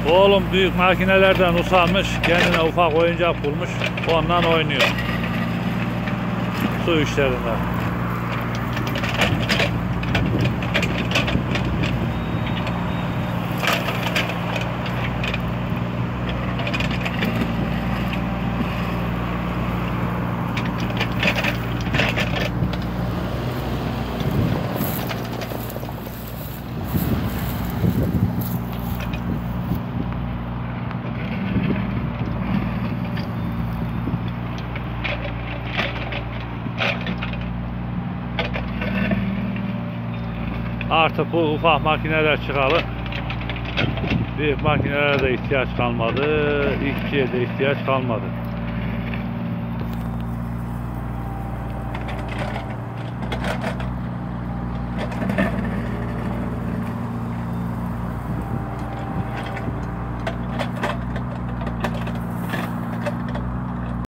Oğlum büyük makinelerden usanmış, kendine ufak oyuncak bulmuş, ondan oynuyor. Su işlerinde. Artık bu ufak makineler çıkalı. Büyük makinelere de ihtiyaç kalmadı. İşçiye de ihtiyaç kalmadı.